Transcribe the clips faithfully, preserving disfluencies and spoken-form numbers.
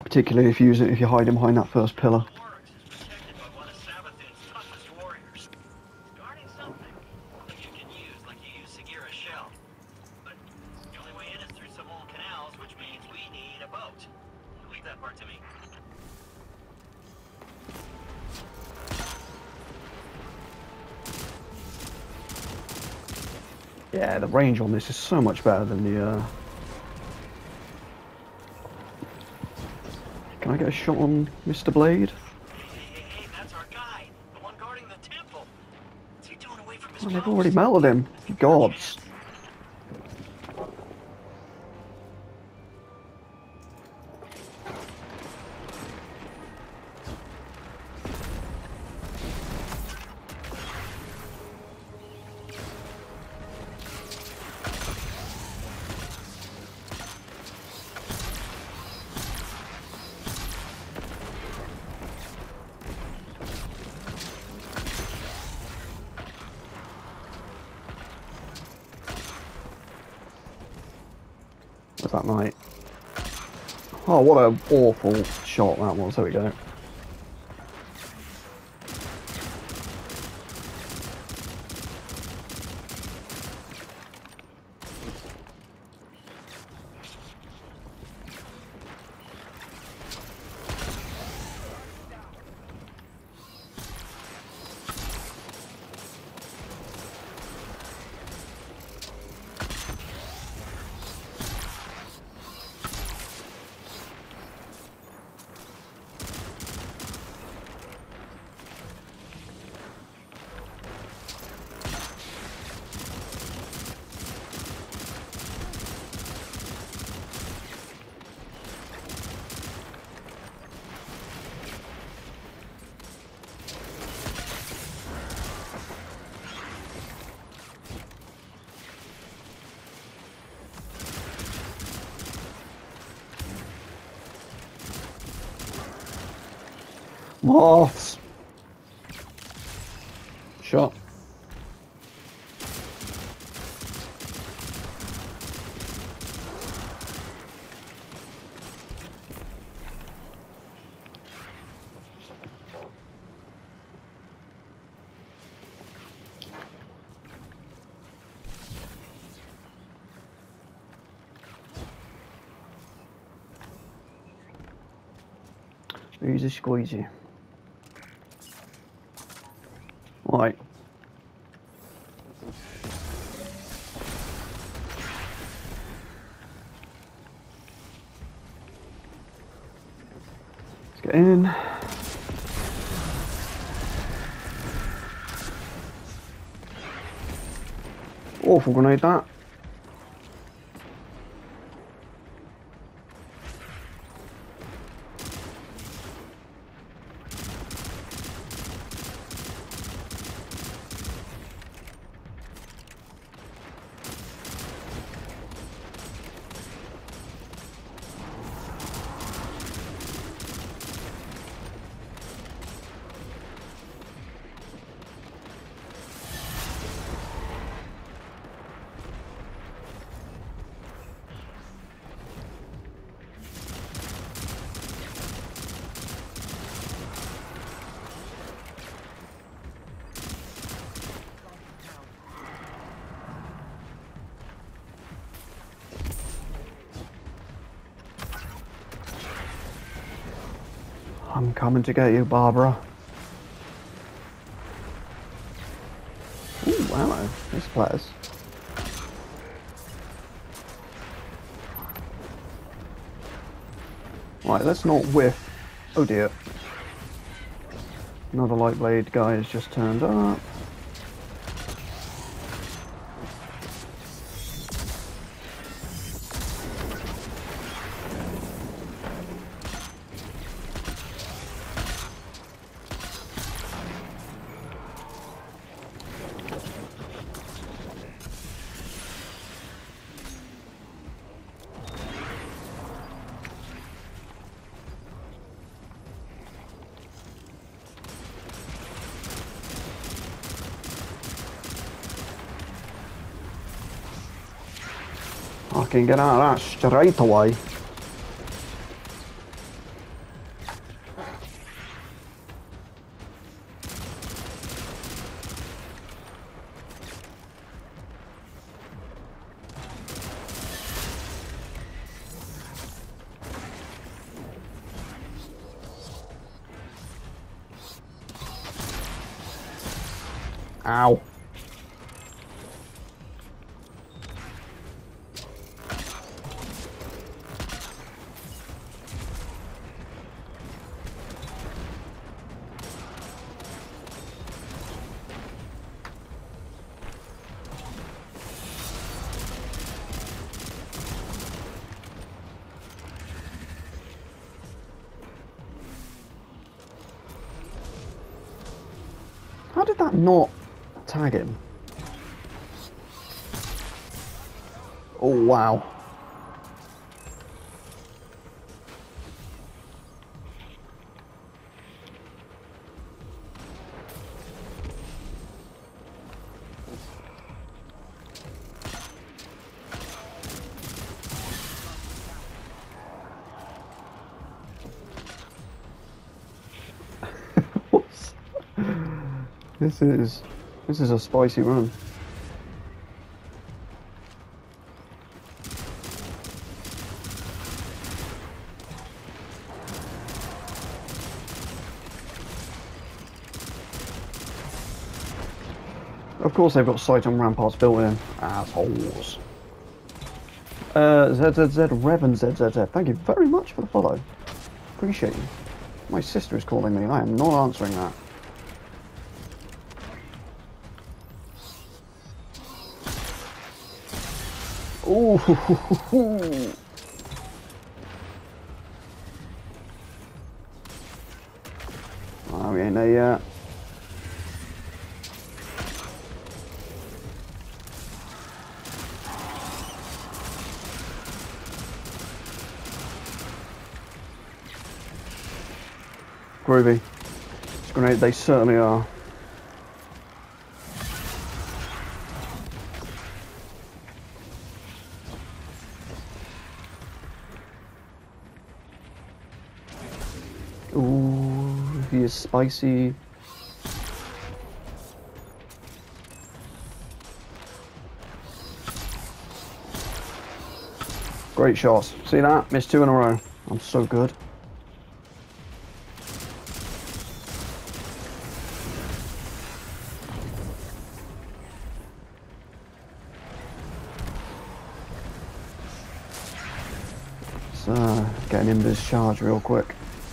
particularly if you use it if you're hiding behind that first pillar. Yeah, the range on this is so much better than the. Uh... Can I get a shot on Mister Blade? Hey, hey, hey, that's our guy, the one guarding the temple. What's he doing away from his Oh, they've post? already melted him. Gods. What's that, mate? Oh, what an awful shot that was. There we go. Moths. Shot. Easy squeezy. Right. Let's get in. Awful grenade that. I'm coming to get you, Barbara. Ooh, ammo. This place. Right, let's not whiff. Oh dear. Another Lightblade guy has just turned up. I can get out of that straight away. Ow. How did that not tag him? Oh, wow. This is this is a spicy run. Of course they've got sight on ramparts built in. Assholes. Uh, Z Z Z Revan Z Z Z, thank you very much for the follow. Appreciate you. My sister is calling me. I am not answering that. Ooh. Oh, we ain't there yet. Groovy. It's grenade, they certainly are. Ooh, he is spicy. Great shots. See that? Missed two in a row. I'm so good. So, getting in this charge real quick.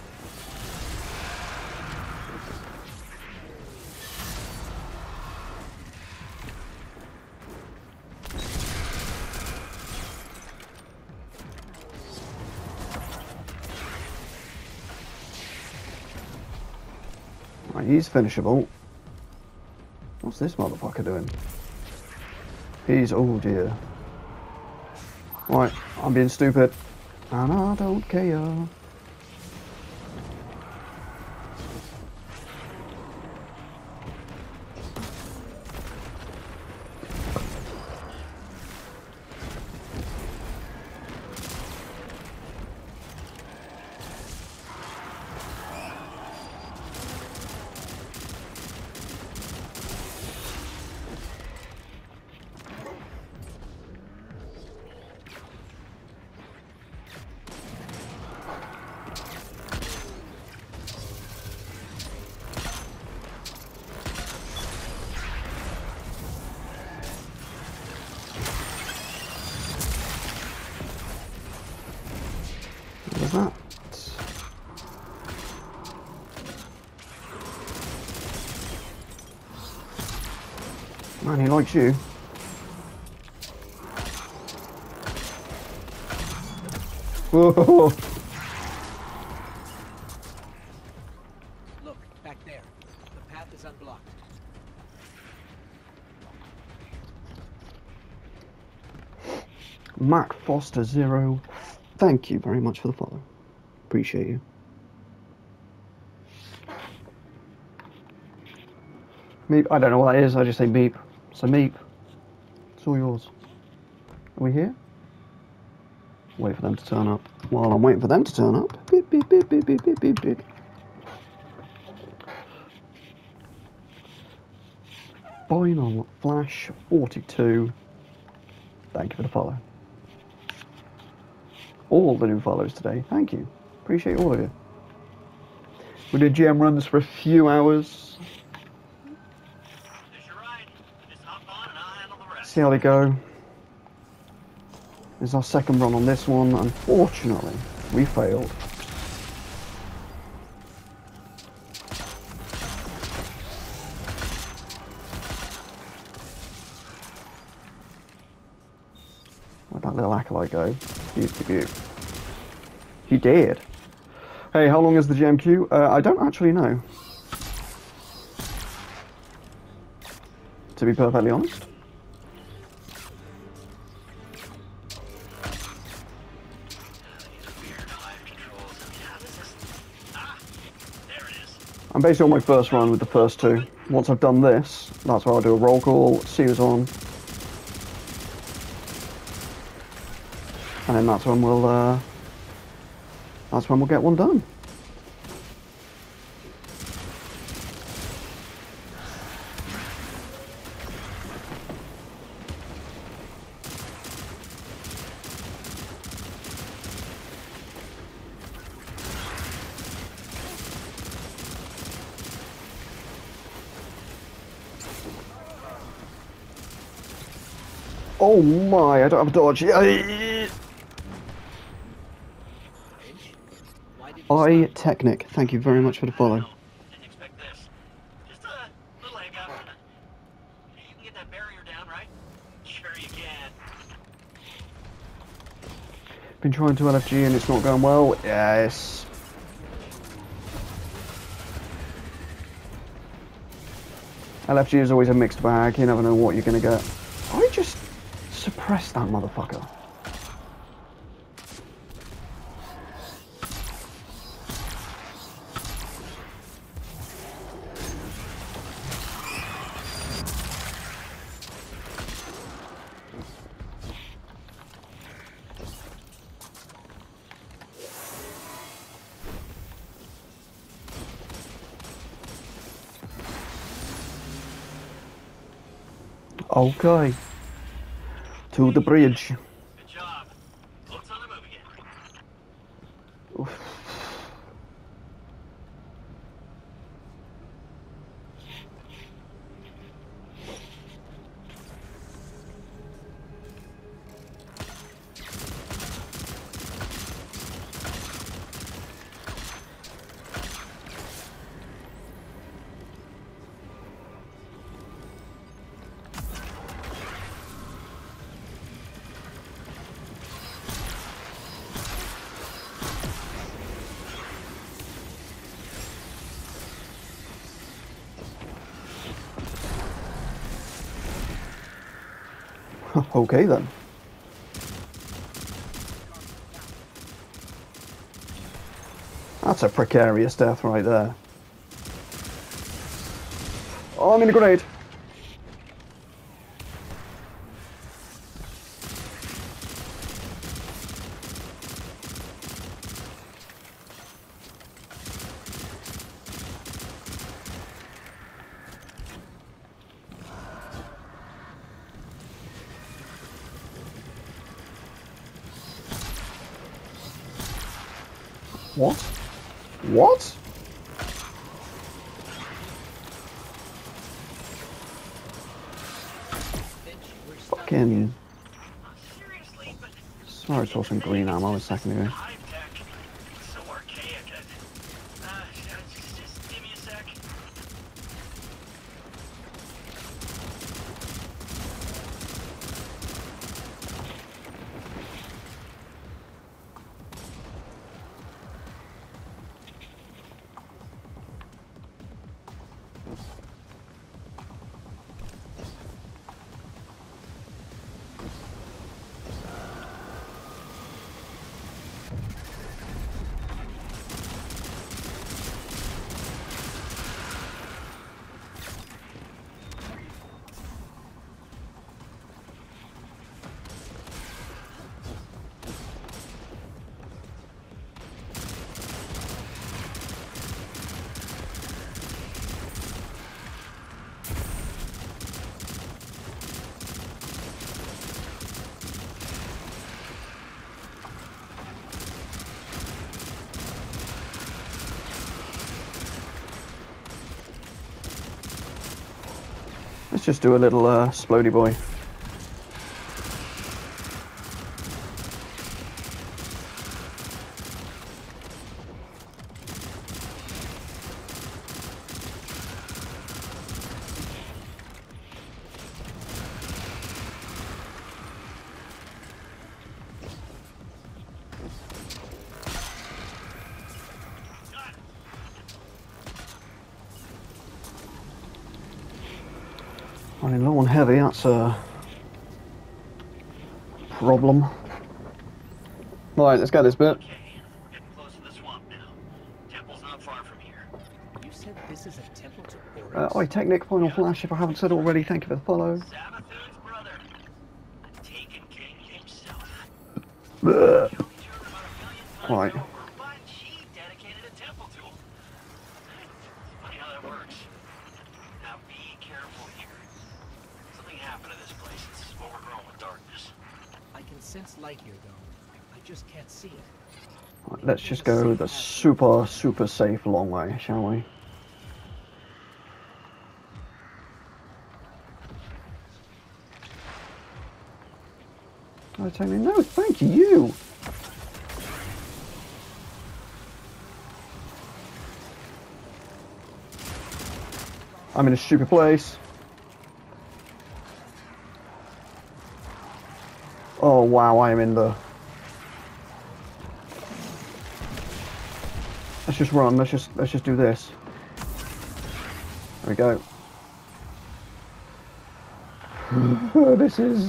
Right, he's finishable. What's this motherfucker doing? He's, oh dear. Right, I'm being stupid. And I don't care. What was that? Man, he likes you. Whoa! Look, back there. The path is unblocked. Mac Foster Zero, thank you very much for the follow. Appreciate you. Meep, I don't know what that is, I just say meep. So meep. It's all yours. Are we here? Wait for them to turn up. While I'm waiting for them to turn up. Beep, beep, beep, beep, beep, beep, beep, beep. Final Flash forty-two. Thank you for the follow. All the new follows today. Thank you. Appreciate all of you. We did G M runs for a few hours. There's your see how they go. This is our second run on this one. Unfortunately, we failed. Where'd that little acolyte go? Beaut, beaut. He did. Hey, how long is the G M queue? Uh, I don't actually know. To be perfectly honest. I'm basically on my first run with the first two. Once I've done this, that's where I'll do a roll call, see who's on. And then that's when we'll, uh, that's when we'll get one done. Oh my, I don't have a dodge. I Technic, thank you very much for the follow. Didn't expect this. Just a little egg up. You can get that barrier down, right? Sure you can. Been trying to L F G and it's not going well. Yes. L F G is always a mixed bag. You never know what you're gonna get. I just suppressed that motherfucker. Okay. To the bridge. Good job. Boat's on the move again. Oof. Okay then. That's a precarious death right there. Oh, I'm in a grenade. What? What? Fucking. Seriously, but Sorry, I saw some green ammo a second ago. high tech. It's so archaic. Uh, just, just give me a sec. Let's just do a little uh, splody boy. Running low on heavy, that's a problem. Right, let's get this bit. Okay, we're getting close to the swamp now. Temple's not far from here. You said this is a temple to Uh, Oryx? I Technic, Final Flash, if I haven't said it already, thank you for the follow. Sabathoon's brother. The Taken King himself. Blech. Killed each other about a million times Right. over, but she dedicated a temple to him. Funny how that works. Now be careful here. Something happened to this place. It's overgrown with darkness. I can sense light here, though. I just can't see it. Right, let's just go the super, super safe long way, shall we? I tell you, no, thank you. I'm in a stupid place. Oh wow, I am in the... Let's just run, let's just let's just do this. There we go. This is...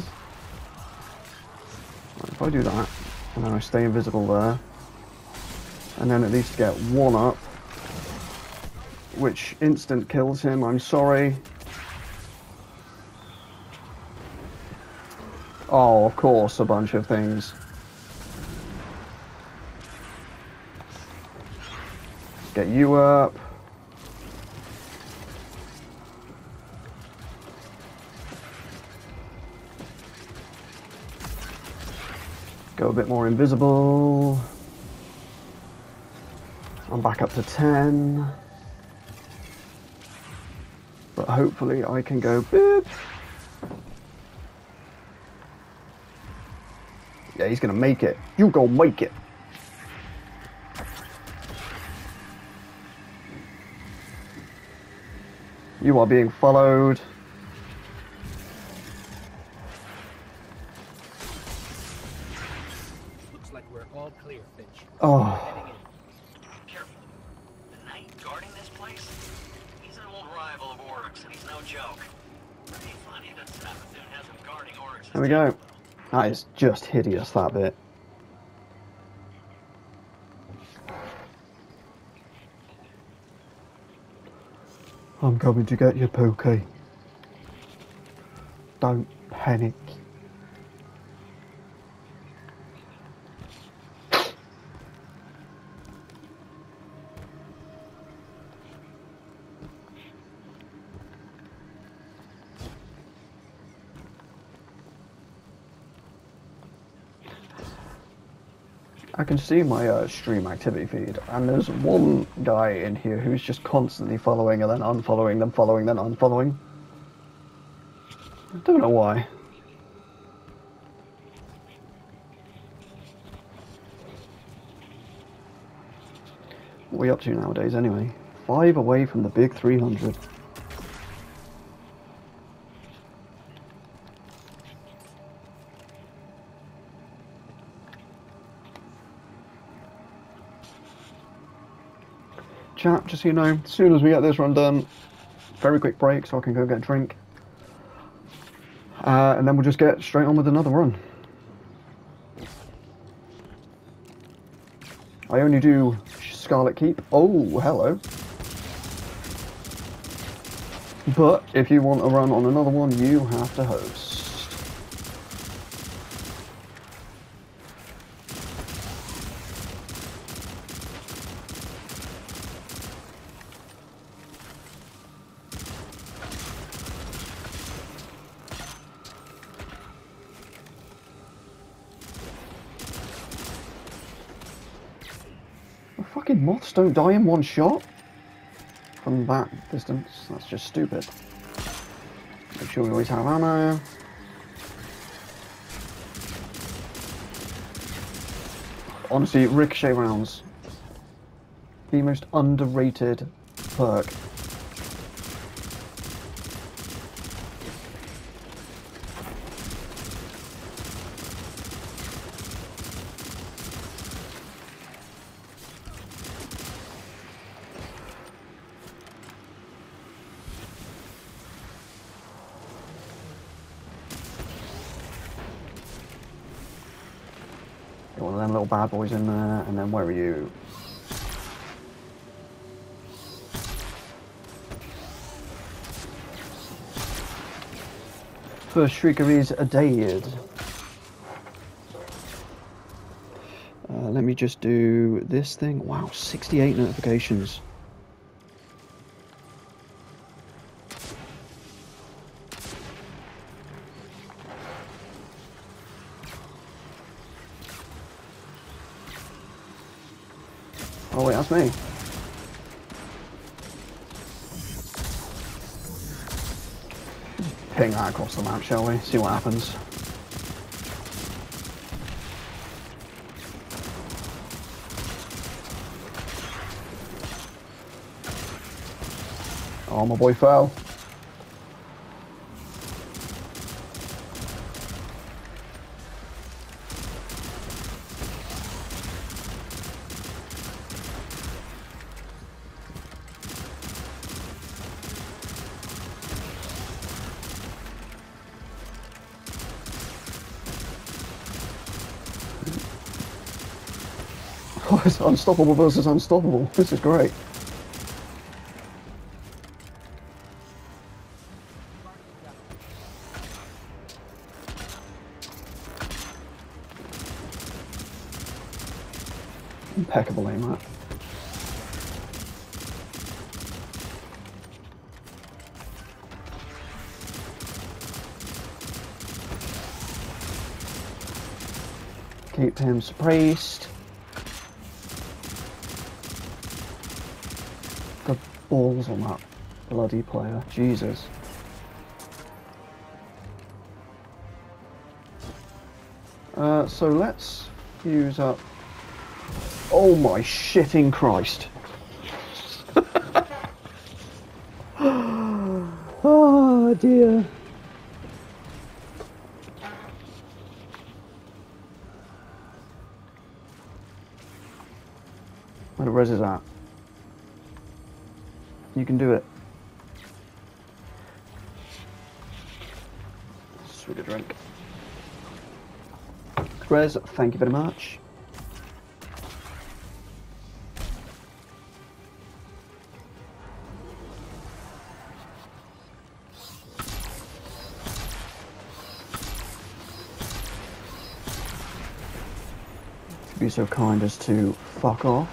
Right, if I do that, and then I stay invisible there, and then at least get one up, which instant kills him, I'm sorry. Oh, of course, a bunch of things. Get you up. Go a bit more invisible. I'm back up to ten. But hopefully I can go boop. Yeah, he's gonna make it. You go make it. You are being followed. Looks like we're all clear, Finch. Oh. Heading in. Careful. The knight guarding this place? He's an old rival of Oryx, and he's no joke. Pretty funny that Sabathoon has him guarding Oryx. There we go. That is just hideous, that bit. I'm coming to get you, Pookie. Don't panic. I can see my uh, stream activity feed, and there's one guy in here who's just constantly following and then unfollowing, then following, then unfollowing. I don't know why. What are we up to nowadays anyway? Five away from the big three hundred. Chat, just so you know, as soon as we get this run done, very quick break so I can go get a drink. Uh, and then we'll just get straight on with another run. I only do Scarlet Keep. Oh, hello. But if you want to run on another one, you have to host. Fucking moths don't die in one shot from that distance. That's just stupid. Make sure we always have ammo. Honestly, ricochet rounds. The most underrated perk. little bad boys in there, and then where are you? First shrieker is a dead. Uh, let me just do this thing. Wow, sixty-eight notifications. Oh wait, that's me. Ping that across the map, shall we? See what happens. Oh, my boy fell. Oh, it's unstoppable versus unstoppable. This is great. Impeccable aim, that. Keep him suppressed. The balls on that bloody player, Jesus. Uh, so let's use up. Oh my shitting Christ. Oh dear. Where the res is at? You can do it. Sweet a drink. Res, thank you very much. Be so kind as to fuck off.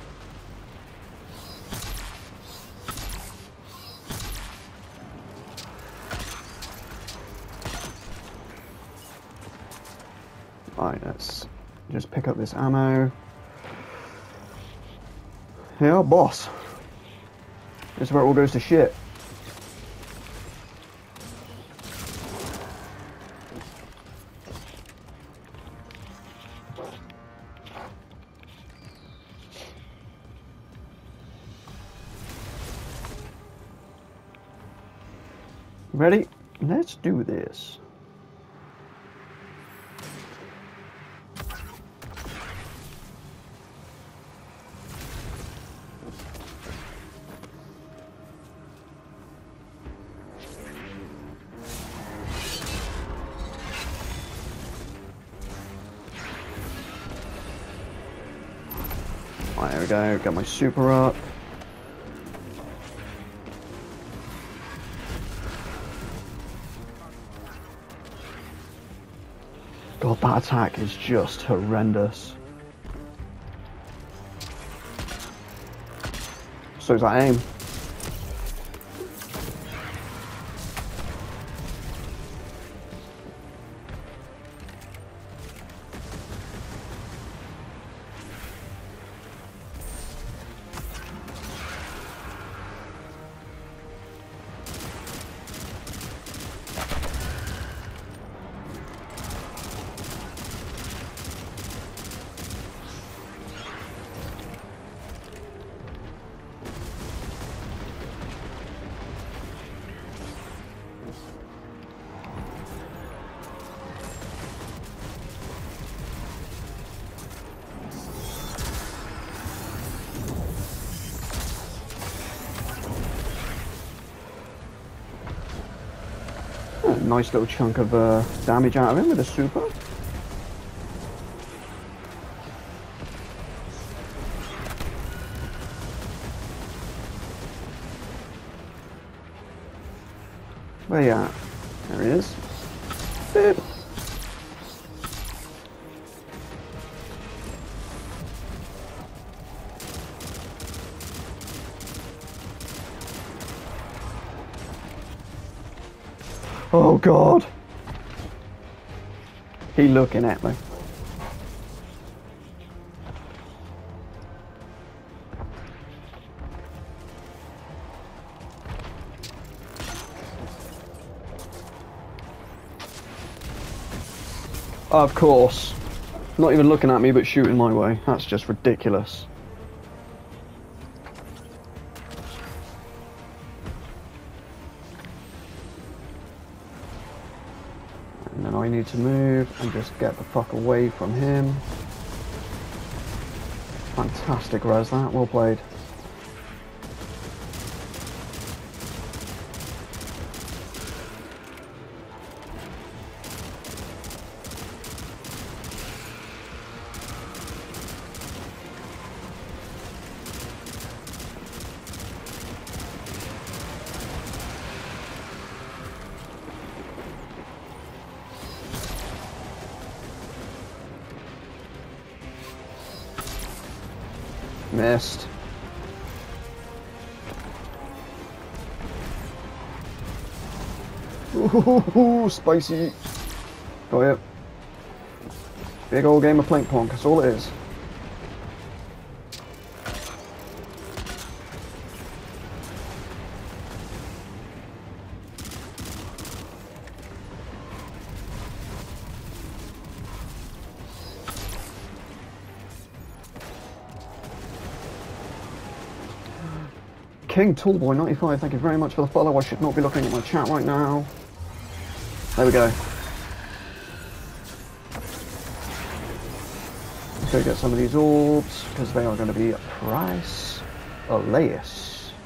Right, let's just pick up this ammo. Yeah, boss. This is where it all goes to shit. Ready? Let's do this. Right, there we go. Got my super up. God, that attack is just horrendous. So is that aim. Nice little chunk of uh, damage out of him with a super. Where you at? There he is. Boop. Oh God! He looking at me. Of course. Not even looking at me, but shooting my way. That's just ridiculous. And then I need to move and just get the fuck away from him. Fantastic res that, well played. Missed. Ooh, spicy. Got it. Big old game of plink plonk, that's all it is. King Toolboy ninety-five, thank you very much for the follow. I should not be looking at my chat right now. There we go. Let's go get some of these orbs, because they are going to be priceless.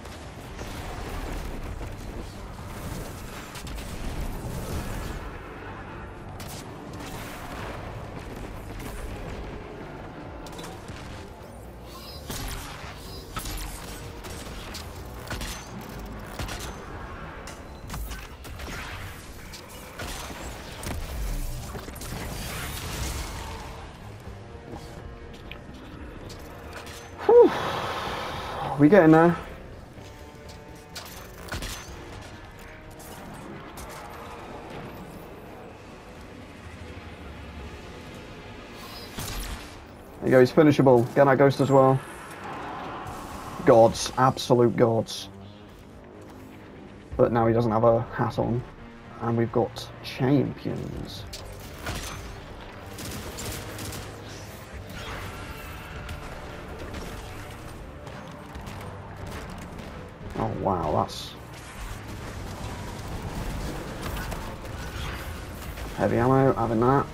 We getting there. There you go, he's finishable. Get that ghost as well. Gods, absolute gods. But now he doesn't have a hat on. And we've got champions. Oh wow, that's heavy ammo, having that.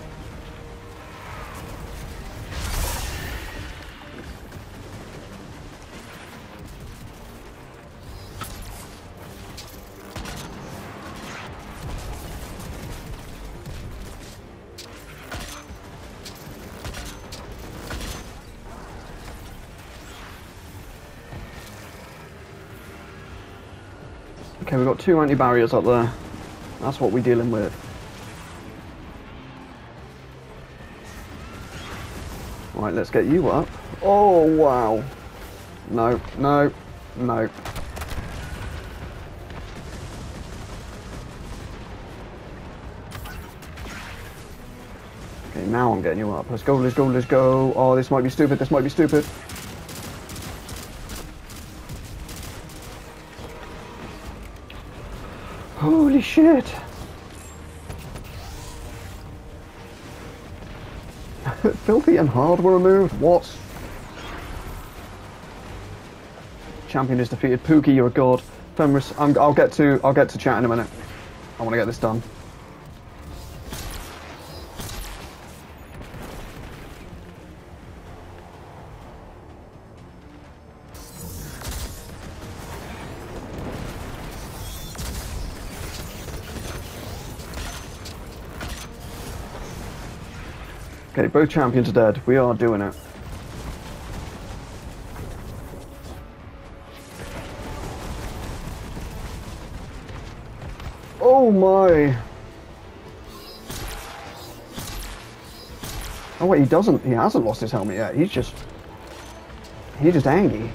Okay, we've got two anti-barriers up there. That's what we're dealing with. Right, let's get you up. Oh, wow. No, no, no. Okay, now I'm getting you up. Let's go, let's go, let's go. Oh, this might be stupid, this might be stupid. Holy shit! Filthy and hard were removed. What? Champion is defeated. Pookie, you're a god. Fenris, I'm, I'll get to. I'll get to chat in a minute. I want to get this done. Okay, both champions are dead. We are doing it. Oh my! Oh wait, he doesn't. He hasn't lost his helmet yet. He's just. He's just angry.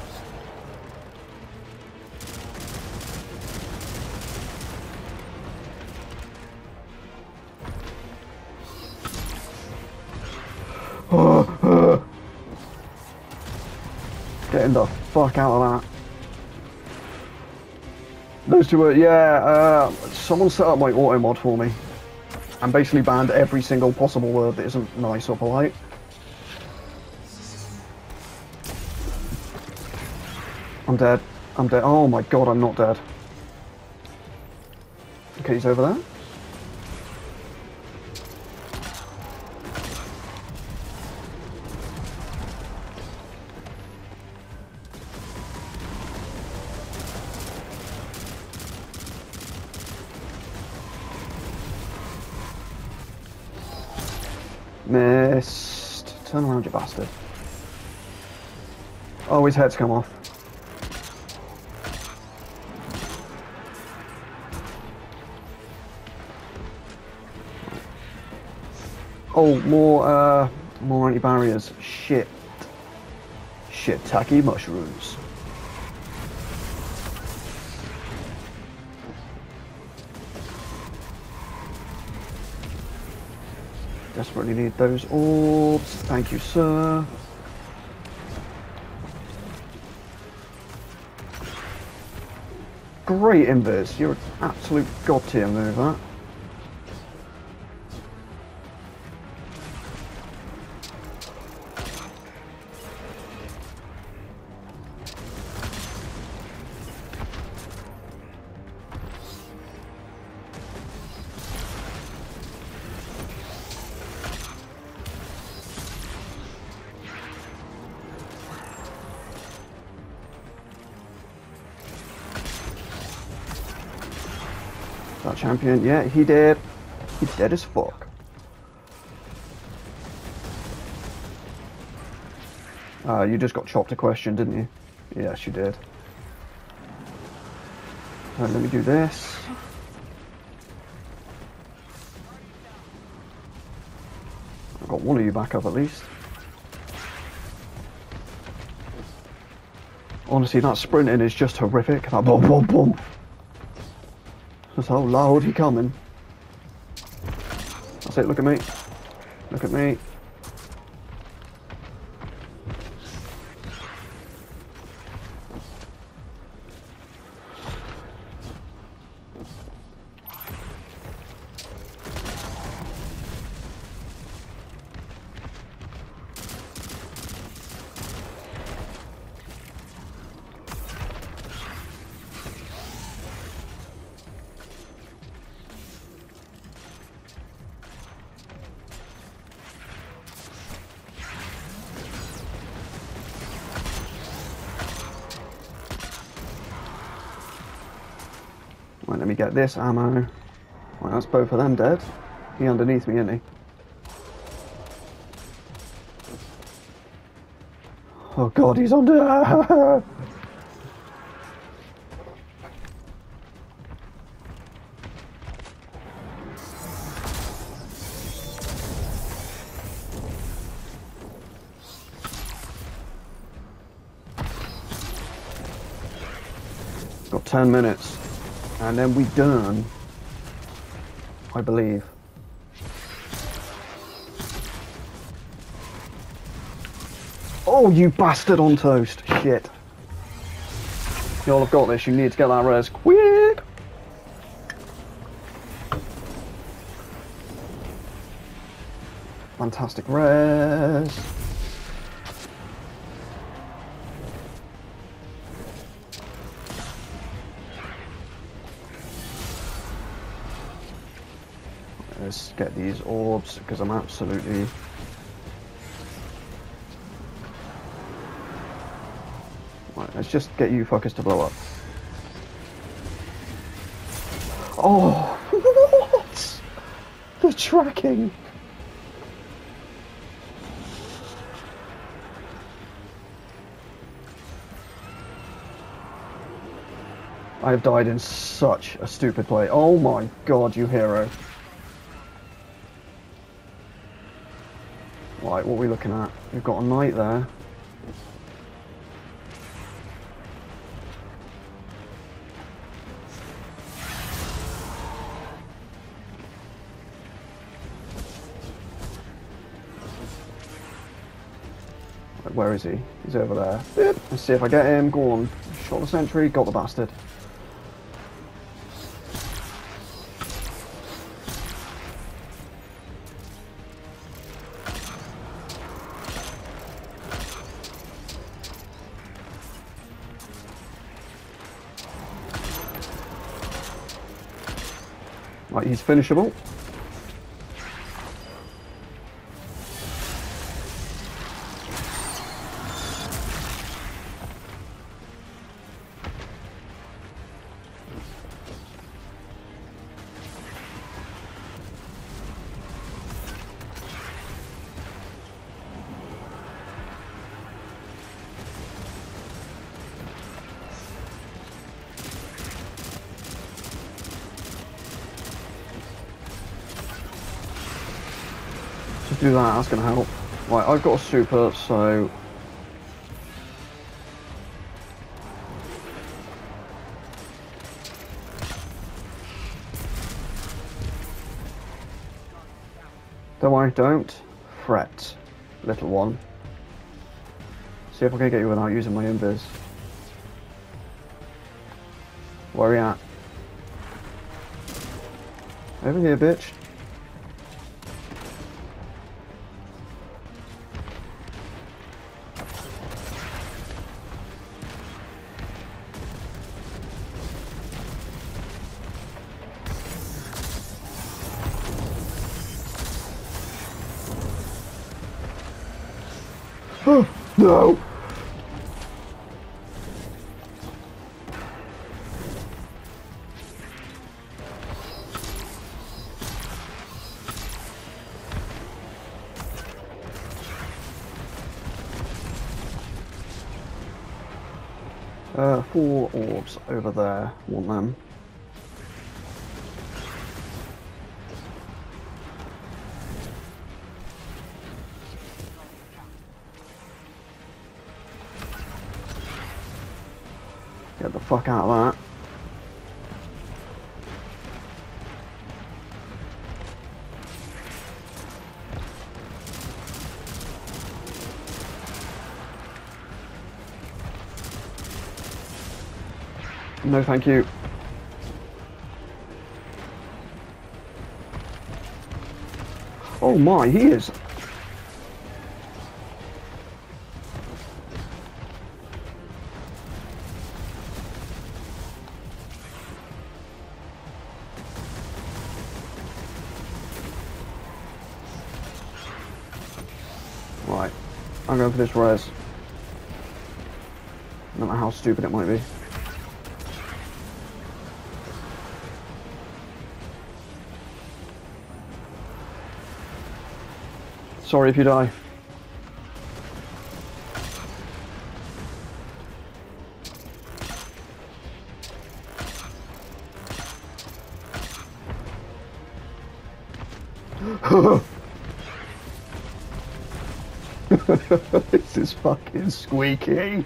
Getting the fuck out of that. Those two were, yeah, uh, someone set up my auto mod for me and basically banned every single possible word that isn't nice or polite. I'm dead. I'm dead. Oh my god, I'm not dead. Okay, he's over there. Missed. Turn around, you bastard. Oh, his head's come off. Oh, more, uh, more anti-barriers. Shit. Shit, tacky mushrooms. Desperately need those orbs. Thank you, sir. Great invis. You're an absolute god tier move, that. That champion, yeah, he did. He's dead as fuck. Uh, you just got chopped a question, didn't you? Yes, you did. Right, let me do this. I've got one of you back up at least. Honestly, that sprinting is just horrific. That boom, boom, boom. Just how loud he coming. That's it, look at me. Look at me. Right, let me get this ammo. Right, that's both of them dead. He underneath me, isn't he? Oh god, he's under. Got ten minutes. And then we done, I believe. Oh, you bastard on toast. Shit. Y'all have got this. You need to get that res quick. Fantastic res. Let's get these orbs because I'm absolutely. Right, let's just get you fuckers to blow up. Oh, what? The tracking. I have died in such a stupid play. Oh my god, you hero. Right, what are we looking at? We've got a knight there. Right, where is he? He's over there. Yep. Let's see if I get him. Go on. Shot the sentry. Got the bastard. Right, he's finishable. Just do that, that's going to help. Right, I've got a super, so... Don't worry, don't fret, little one. See if I can get you without using my invis. Where are you at? Over here, bitch. Oh, no! Uh, four orbs over there. Want them. Get the fuck out of that. No, thank you. Oh my, he is. Right, I'm going for this res. No matter how stupid it might be. Sorry if you die. This is fucking squeaky.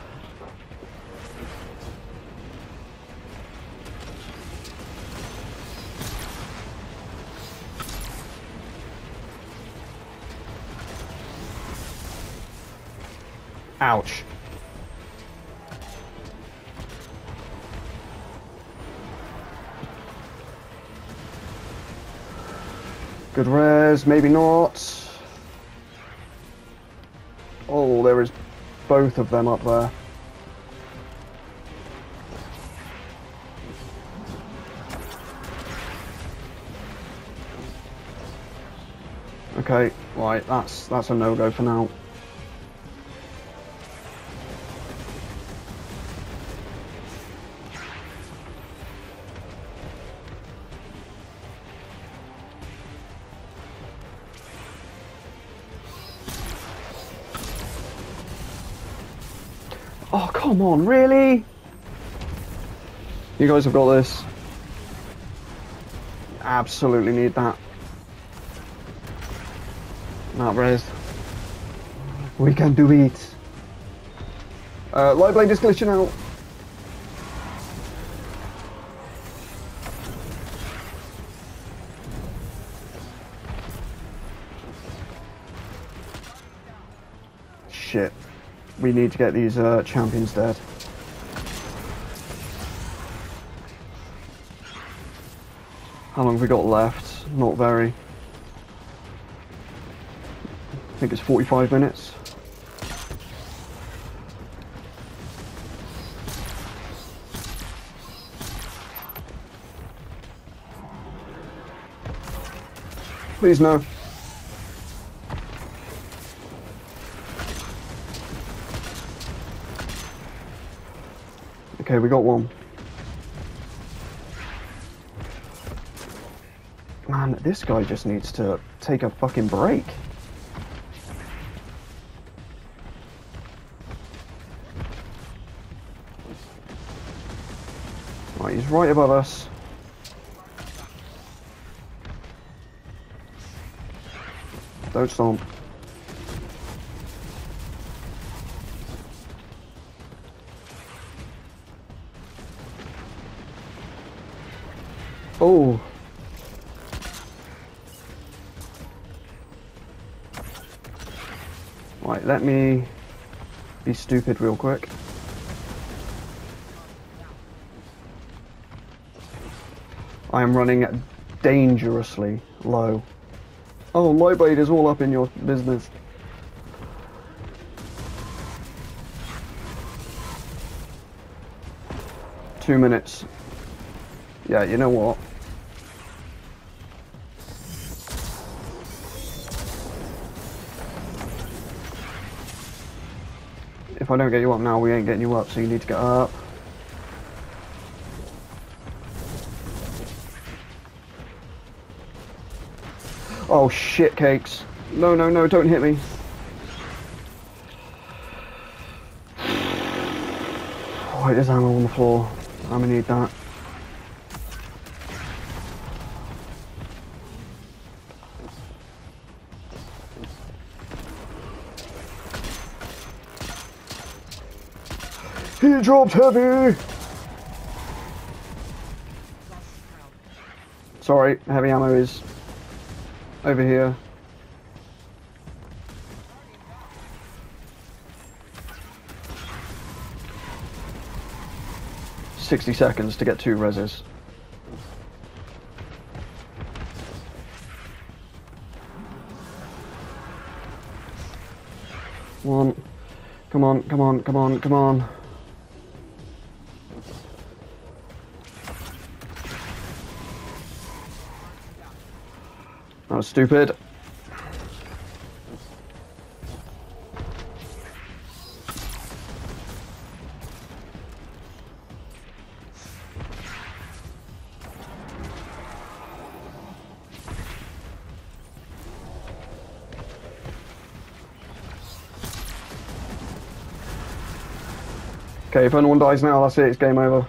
Ouch. Good res, maybe not. Oh, there is both of them up there. Okay, right, that's that's a no-go for now. Oh, come on, really? You guys have got this. Absolutely need that. Not res. We can do it. Uh, Lightblade is glitching out. Shit. We need to get these uh, champions dead. How long have we got left? Not very. I think it's forty-five minutes. Please no. Okay, we got one. Man, this guy just needs to take a fucking break. Right, he's right above us. Don't stomp. Oh. Right, let me be stupid real quick. I am running dangerously low. Oh, Lightblade is all up in your business. Two minutes. Yeah, you know what? If I don't get you up now, we ain't getting you up, so you need to get up. Oh shit cakes. No, no, no, don't hit me. Oh, there's ammo on the floor. I'm gonna need that. He dropped heavy! Sorry, heavy ammo is over here. Sixty seconds to get two reses. One. Come on, come on, come on, come on. That was stupid. Okay, if anyone dies now, that's it, it's game over.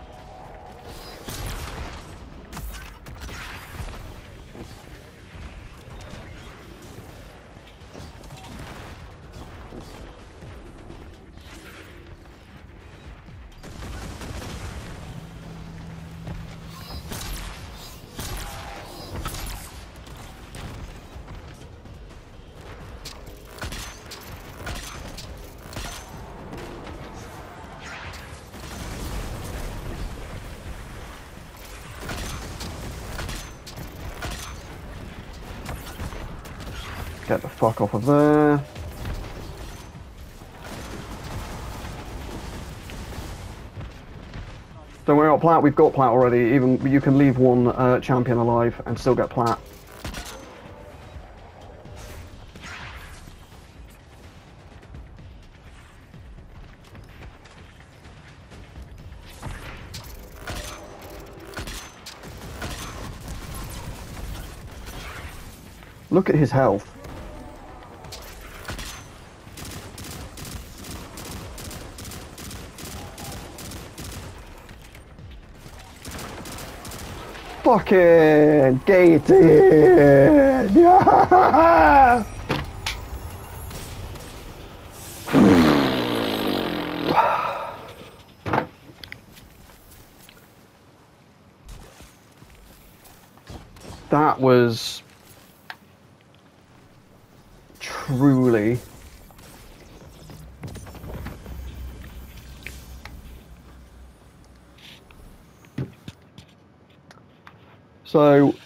Get the fuck off of there. Don't worry about plat, we've got plat already. Even you can leave one uh, champion alive and still get plat. Look at his health. Fucking get it! Yeah! That was truly so